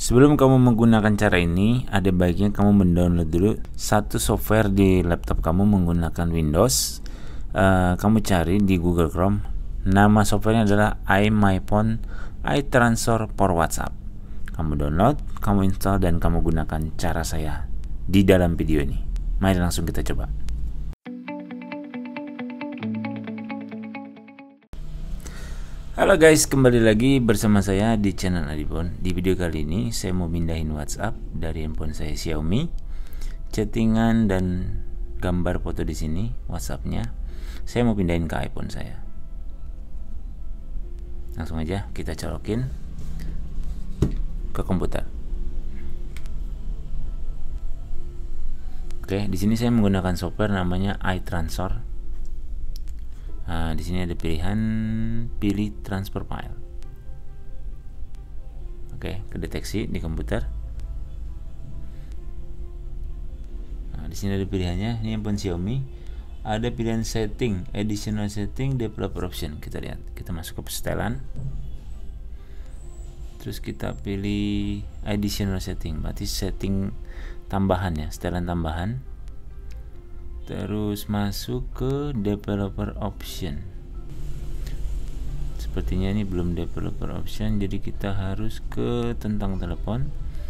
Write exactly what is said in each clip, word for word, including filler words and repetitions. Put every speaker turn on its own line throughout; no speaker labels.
Sebelum kamu menggunakan cara ini, ada baiknya kamu mendownload dulu satu software di laptop kamu menggunakan Windows. Uh, kamu cari di Google Chrome. Nama softwarenya adalah iMyPhone iTransfer for WhatsApp. Kamu download, kamu install, dan kamu gunakan cara saya di dalam video ini. Mari langsung kita coba. Halo guys, kembali lagi bersama saya di channel Adibon. Di video kali ini saya mau pindahin WhatsApp dari handphone saya Xiaomi. Chattingan dan gambar foto di sini WhatsAppnya saya mau pindahin ke iPhone saya. Langsung aja kita colokin ke komputer. Oke, di sini saya menggunakan software namanya iTransfer. Nah, di sini ada pilihan pilih transfer file. Oke, kedeteksi di komputer. Nah, di sini ada pilihannya. Ini handphone Xiaomi. Ada pilihan setting, additional setting, developer option. Kita lihat. Kita masuk ke setelan. Terus kita pilih additional setting. Berarti setting tambahan ya, setelan tambahan. Terus masuk ke developer option. Sepertinya ini belum developer option, jadi kita harus ke tentang telepon.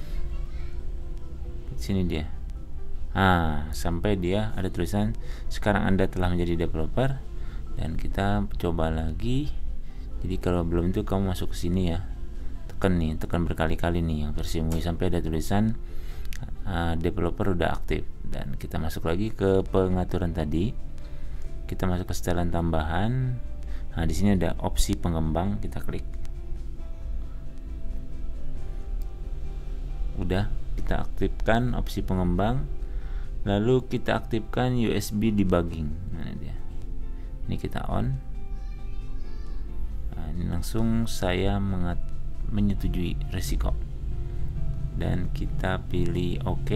Sini dia. Ah, sampai dia ada tulisan sekarang Anda telah menjadi developer, dan kita coba lagi. Jadi kalau belum itu kamu masuk ke sini ya. Tekan nih, tekan berkali-kali nih yang versi M U I sampai ada tulisan uh, developer udah aktif. Dan kita masuk lagi ke pengaturan tadi. Kita masuk ke setelan tambahan. Nah, di sini ada opsi pengembang, kita klik. Udah, kita aktifkan opsi pengembang. Lalu kita aktifkan U S B debugging. Nah, dia. Ini kita on. Nah, ini langsung saya mengat menyetujui resiko. Dan kita pilih OK.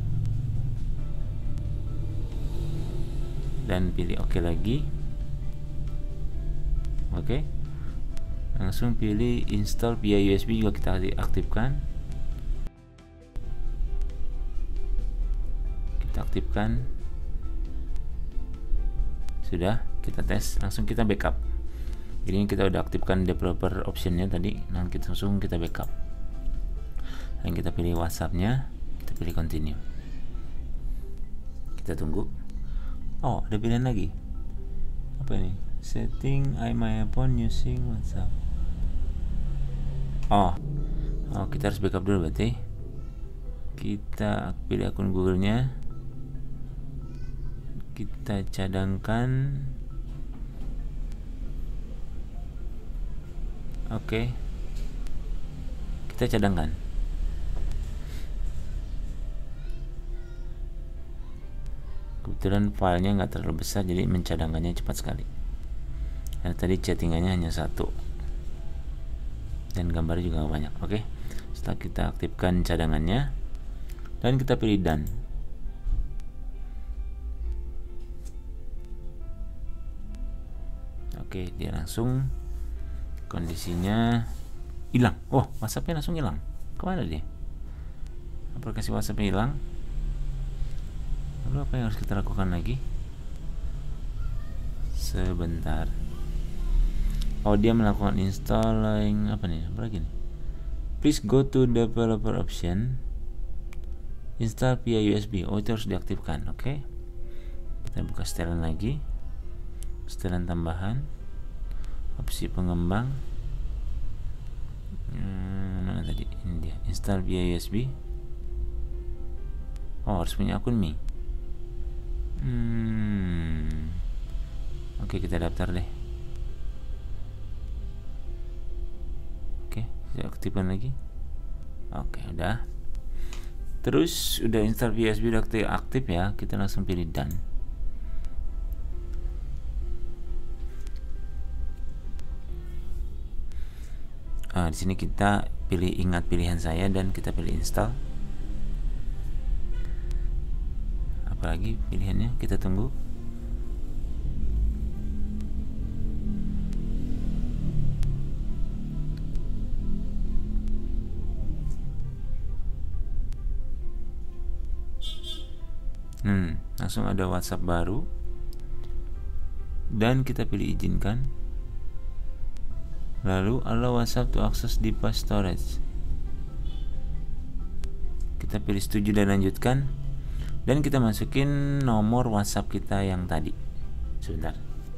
Dan pilih OK lagi. Oke. Langsung pilih install via U S B juga kita aktifkan. Kita aktifkan. Sudah, kita tes, langsung kita backup. Jadi kita udah aktifkan developer optionnya tadi. Nah, kita langsung kita backup. Dan kita pilih WhatsApp-nya, kita pilih continue. Kita tunggu. Oh, ada pilihan lagi. Apa ini? Setting iMyPhone using WhatsApp. Oh, oh kita harus backup dulu berarti. Kita pilih akun Google-nya. Kita cadangkan. Oke. Kita cadangkan. Kebetulan filenya nggak terlalu besar, jadi mencadangkannya cepat sekali. Karena tadi chattingannya hanya satu dan gambarnya juga nggak banyak. Oke, setelah kita aktifkan cadangannya dan kita pilih done. Oke, dia langsung kondisinya hilang. Oh, WhatsAppnya langsung hilang. Kemana dia? Aplikasi WhatsAppnya hilang. Lalu apa yang harus kita lakukan lagi? Sebentar. Oh, dia melakukan installing apa nih? Apa lagi nih? Please go to developer option. Install via U S B. Oh, itu harus diaktifkan. Oke. Okay. Kita buka setelan lagi. Setelan tambahan. Opsi pengembang. Hmm, mana tadi? Ini dia. Install via U S B. Oh, harus punya akun Mi. Hmm. Oke, kita daftar deh. Oke, saya aktifkan lagi. Oke, udah. Terus udah install via U S B, udah aktif ya. Kita langsung pilih done. Ah, di sini kita pilih ingat pilihan saya dan kita pilih install. Apalagi pilihannya, kita tunggu. Hmm, langsung ada WhatsApp baru dan kita pilih izinkan. Lalu allow WhatsApp to access device storage. Kita pilih setuju dan lanjutkan, dan kita masukin nomor WhatsApp kita yang tadi. Sebentar.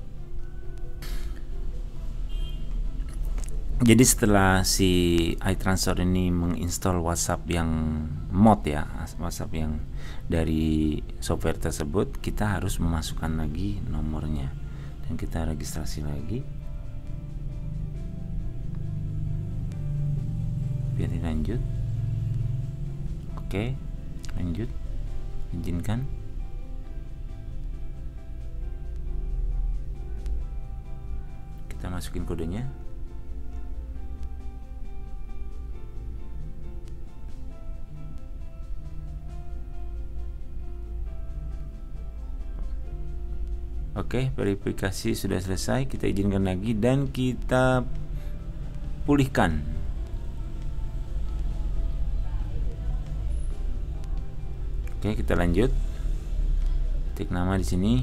Jadi setelah si iTransfer ini menginstal WhatsApp yang mod ya, WhatsApp yang dari software tersebut, kita harus memasukkan lagi nomornya dan kita registrasi lagi. Pilih lanjut. Oke, lanjut, izinkan. Kita masukin kodenya. Oke, verifikasi sudah selesai. Kita izinkan lagi dan kita pulihkan. Oke, kita lanjut. Ketik nama di sini.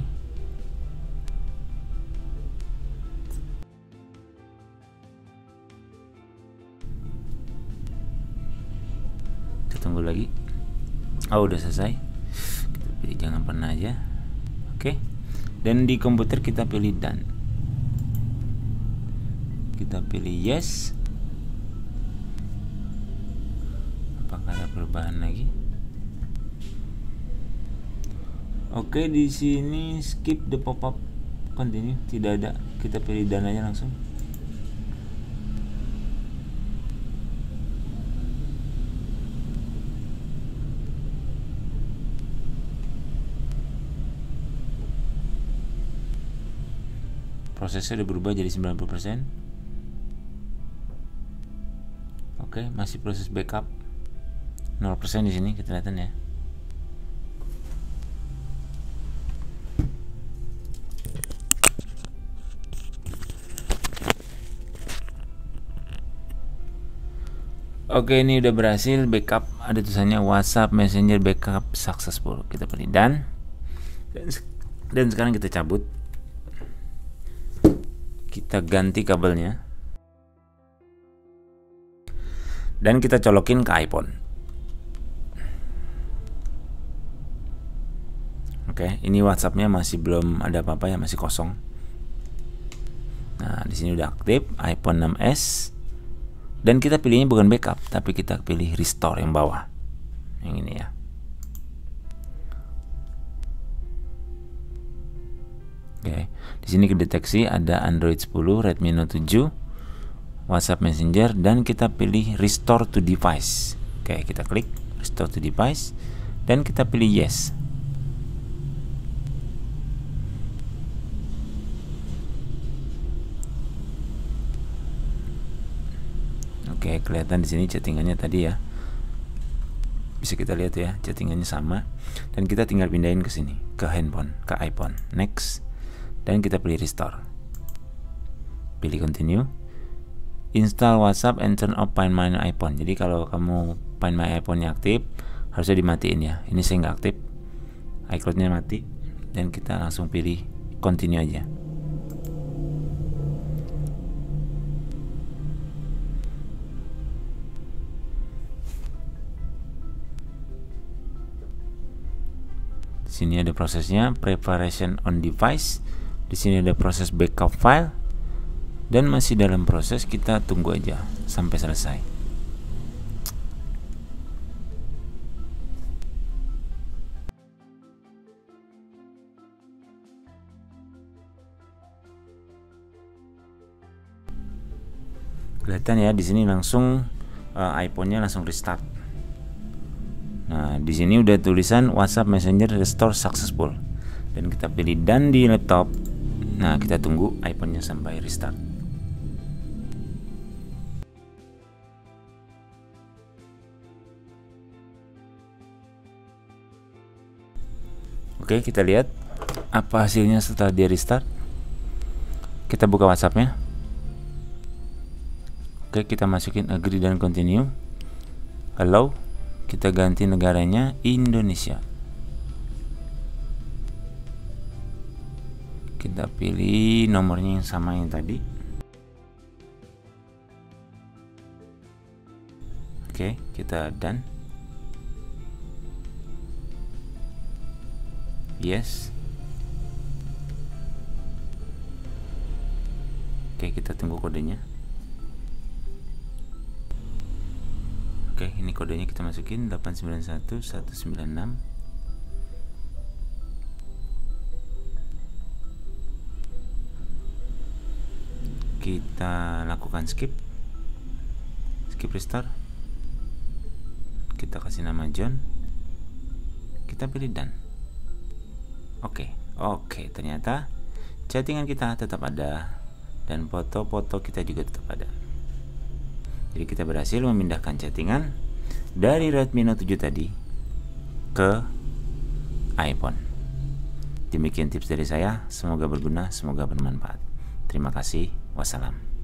Kita tunggu lagi. Oh, udah selesai. Kita pilih jangan pernah aja. Oke. Dan di komputer kita pilih done. Kita pilih yes. Apakah ada perubahan lagi? Oke, di sini skip the pop-up continue, tidak ada. Kita pilih dananya langsung. Prosesnya udah berubah jadi sembilan puluh persen. Oke, masih proses backup. nol persen di sini kelihatan ya. Oke, ini udah berhasil backup. Ada tulisannya WhatsApp Messenger backup successful. Kita pilih done. Dan, dan sekarang kita cabut. Kita ganti kabelnya dan kita colokin ke iPhone. Oke, ini WhatsAppnya masih belum ada apa-apa ya, masih kosong. Nah, di sini udah aktif iPhone enam S dan kita pilihnya bukan backup, tapi kita pilih restore yang bawah, yang ini ya. Oke, di sini kedeteksi ada Android sepuluh, Redmi Note tujuh, WhatsApp Messenger, dan kita pilih Restore to Device. Oke, kita klik Restore to Device dan kita pilih Yes. Oke, kelihatan di sini chattingannya tadi ya. Bisa kita lihat ya, chattingannya sama, dan kita tinggal pindahin ke sini, ke handphone, ke iPhone. Next. Dan kita pilih restore, pilih continue, install WhatsApp and turn off Find My iPhone. Jadi kalau kamu Find My iPhone nya aktif, harusnya dimatiin ya. Ini saya nggak aktif, iCloud nya mati, dan kita langsung pilih continue aja. Di sini ada prosesnya preparation on device. Di sini ada proses backup file dan masih dalam proses. Kita tunggu aja sampai selesai. Kelihatan ya, di sini langsung uh, iPhone-nya langsung restart. Nah, di sini udah tulisan WhatsApp Messenger restore successful dan kita pilih done di laptop. Nah, kita tunggu iPhone-nya sampai restart. Oke, kita lihat apa hasilnya setelah dia restart. Kita buka WhatsApp-nya. Oke, kita masukin agree dan continue. Allow. Kita ganti negaranya Indonesia. Kita pilih nomornya yang sama yang tadi. Oke, kita done. Yes. Oke, kita tunggu kodenya. Oke, ini kodenya kita masukin delapan sembilan satu satu sembilan enam. Kita lakukan skip. Skip restore. Kita kasih nama John. Kita pilih done. Oke, oke, ternyata chattingan kita tetap ada dan foto-foto kita juga tetap ada. Jadi kita berhasil memindahkan chattingan dari Redmi Note tujuh tadi ke iPhone. Demikian tips dari saya, semoga berguna, semoga bermanfaat. Terima kasih, wassalam.